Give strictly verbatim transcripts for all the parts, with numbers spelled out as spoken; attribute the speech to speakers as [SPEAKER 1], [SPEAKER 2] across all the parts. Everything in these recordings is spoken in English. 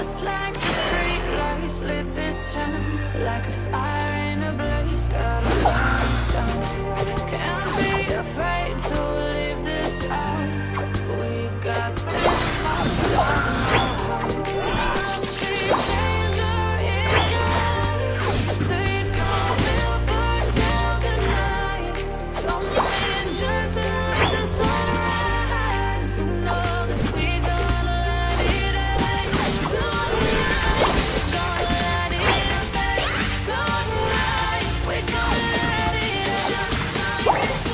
[SPEAKER 1] Just like the street lights lit this town, like a fire in a blaze, gotta burn it down. Can't be afraid to leave this out. We got this far, don't know how. I see danger in your eyes. They know we'll burn down the night. Coming just like the sunrise. You know that we gonna let it out tonight. We gonna let it out tonight. We gonna let it out just like the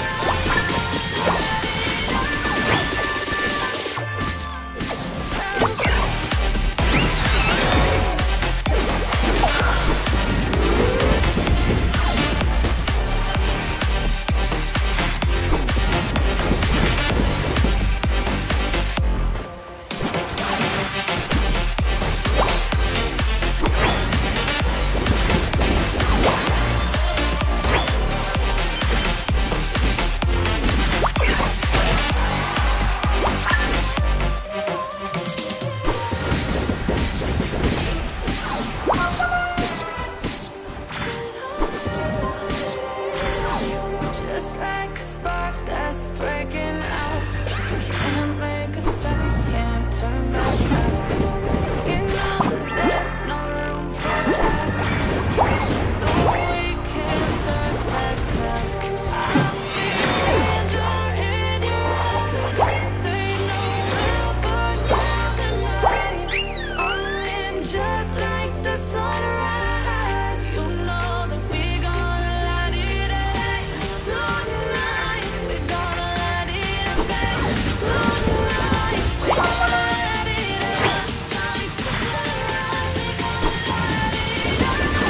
[SPEAKER 1] just like a spark that's breaking out. Can't make a stop, can't turn back now. You know that there's no room for doubt. No, we can't turn back now. I see danger in your eyes. They know we'll burn down the night. Coming just like the sunrise. You know that we gonna let it out tonight. We gonna let it out tonight. We gonna let it out just like the sunrise. We gonna let it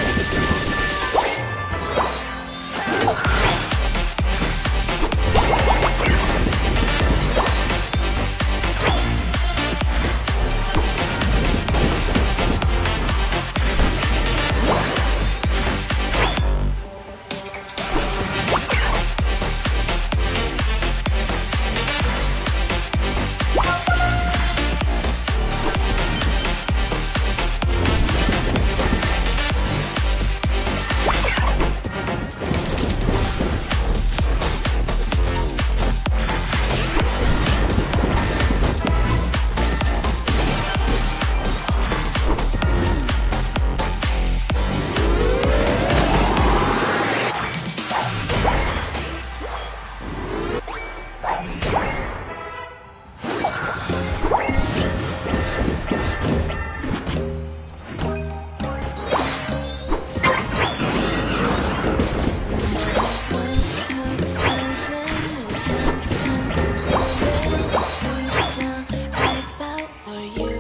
[SPEAKER 1] I felt for you.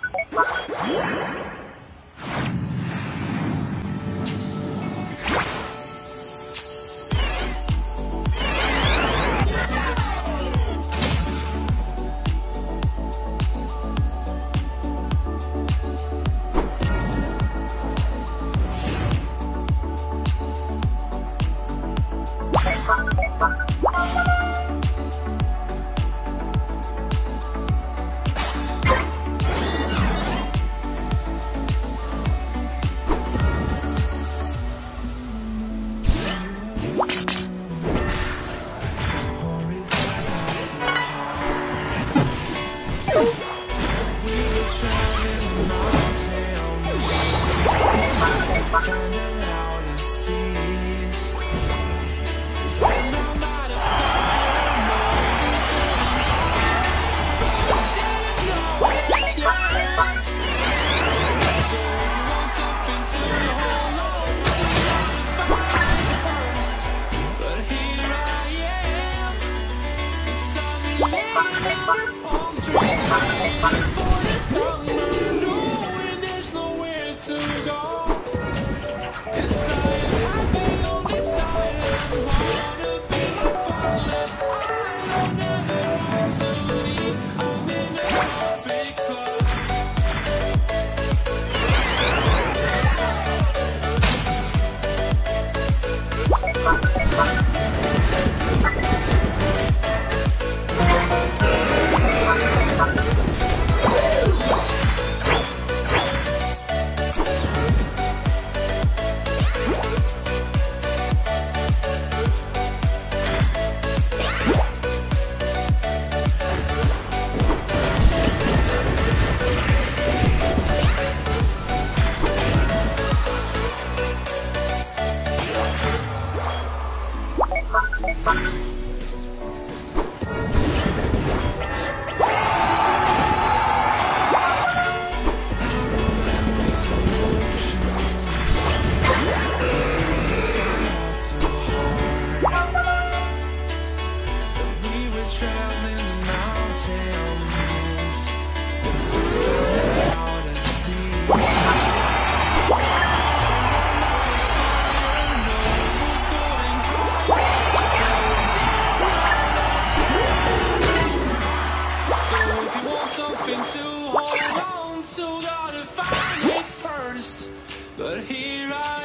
[SPEAKER 1] To hold on to, gotta find it first. But here I